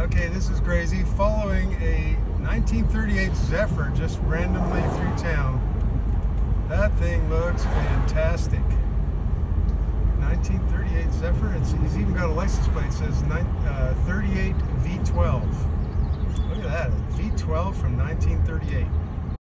Okay, this is crazy. Following a 1938 Zephyr just randomly through town. That thing looks fantastic. 1938 Zephyr. He's even got a license plate. It says 38 V12. Look at that, V12 from 1938.